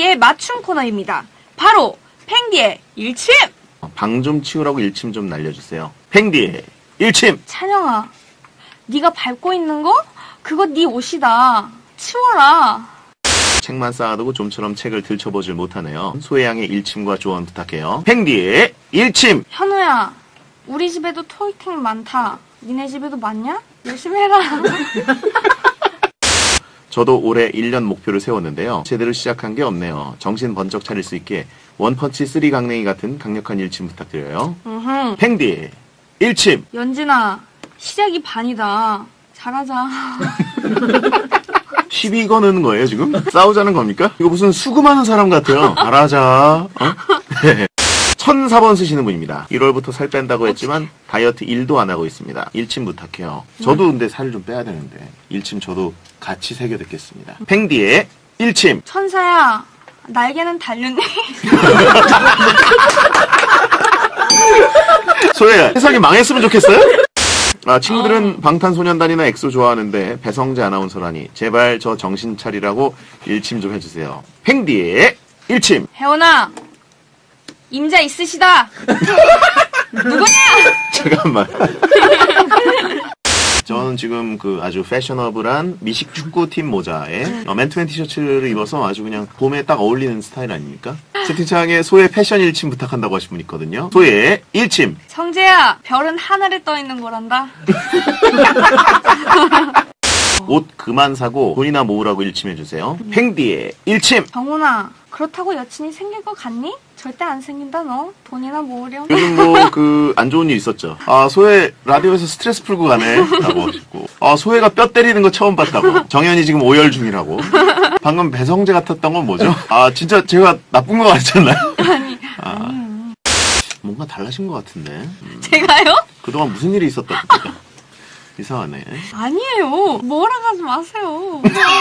팽디의 맞춤 코너입니다. 바로 팽디의 일침! 방 좀 치우라고 일침 좀 날려주세요. 팽디의 일침! 찬영아, 네가 밟고 있는 거? 그거 네 옷이다. 치워라. 책만 쌓아두고 좀처럼 책을 들춰보질 못하네요. 소혜양의 일침과 조언 부탁해요. 팽디의 일침! 현우야, 우리 집에도 토익행 많다. 니네 집에도 많냐? 열심히 해라. 저도 올해 1년 목표를 세웠는데요. 제대로 시작한 게 없네요. 정신 번쩍 차릴 수 있게 원펀치 3 강냉이 같은 강력한 일침 부탁드려요. 팽디 일침! 연진아, 시작이 반이다. 잘하자. 시비 거는 거예요 지금? 싸우자는 겁니까? 이거 무슨 수금하는 사람 같아요. 잘하자. 네. 1004번 쓰시는 분입니다. 1월부터 살 뺀다고 했지만 다이어트 1도 안 하고 있습니다. 일침 부탁해요. 저도 근데 살 좀 빼야 되는데 일침 저도 같이 새겨 듣겠습니다. 팽디의 일침! 천사야, 날개는 달렸니? 소혜야, 세상이 망했으면 좋겠어요? 친구들은 방탄소년단이나 엑소 좋아하는데 배성재 아나운서라니 제발 저 정신 차리라고 일침 좀 해주세요. 팽디의 일침! 혜원아, 임자 있으시다. 누구냐? 잠깐만. 저는 지금 그 아주 패셔너블한 미식 축구팀 모자에 맨투맨 티셔츠를 입어서 아주 그냥 봄에 딱 어울리는 스타일 아닙니까? 채팅창에 소의 패션 일침 부탁한다고 하신 분 있거든요. 소의 일침! 성재야, 별은 하늘에 떠 있는 거란다. 옷 그만 사고 돈이나 모으라고 일침해주세요. 팽디의 일침! 정훈아, 그렇다고 여친이 생길 것 같니? 절대 안 생긴다 너. 돈이나 모으렴. 요즘 뭐 안 좋은 일 있었죠. 소혜 라디오에서 스트레스 풀고 가네 라고 하시고 소혜가 뼈 때리는 거 처음 봤다고. 정연이 지금 오열 중이라고. 방금 배성재 같았던 건 뭐죠? 진짜 제가 나쁜 거 같잖아요. 아니. 뭔가 달라진 것 같은데. 제가요? 그동안 무슨 일이 있었답니까? 이상하네. 아니에요. 뭐라 하지 마세요.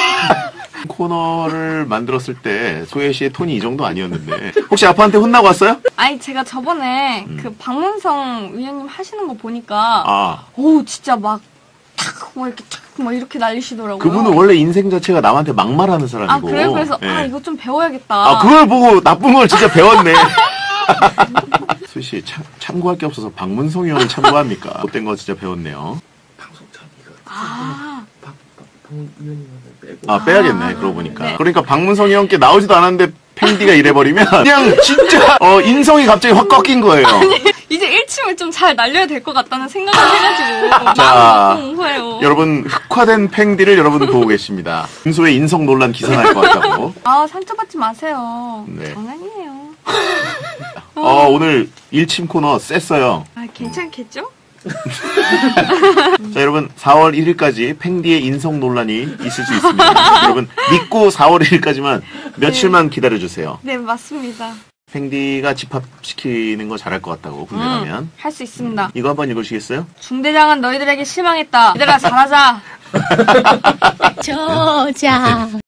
코너를 만들었을 때 소혜 씨의 톤이 이 정도 아니었는데 혹시 아빠한테 혼나고 왔어요? 아니, 제가 저번에 그 박문성 위원님 하시는 거 보니까 오, 진짜 막 이렇게 날리시더라고요. 그분은 원래 인생 자체가 남한테 막말하는 사람이고. 그래요? 그래서 네. 이거 좀 배워야겠다. 그걸 보고 나쁜 걸 진짜 배웠네. 소희 씨 참고할 게 없어서 박문성 의원을 참고합니까? 못된 거 진짜 배웠네요. 빼야겠네. 그러고 보니까. 네. 그러니까 박문성 의원께 나오지도 않았는데 팽디가 이래버리면 그냥 진짜 인성이 갑자기 확 꺾인 거예요. 아니, 이제 일침을 좀 잘 날려야 될 것 같다는 생각을 해가지고 마음이 옹호해요. 여러분 흑화된 팽디를 여러분 보고 계십니다. 김소의 인성 논란 기사 날 것 같다고. 상처받지 마세요. 네. 장난이에요. 오늘 일침 코너 셌어요. 괜찮겠죠? 자, 여러분 4월 1일까지 팽디의 인성 논란이 있을 수 있습니다. 여러분 믿고 4월 1일까지만 며칠만 기다려주세요. 네, 맞습니다. 팽디가 집합시키는 거 잘할 것 같다고 군대 가면. 할 수 있습니다. 이거 한번 읽으시겠어요? 중대장은 너희들에게 실망했다. 얘들아, 잘하자. 저자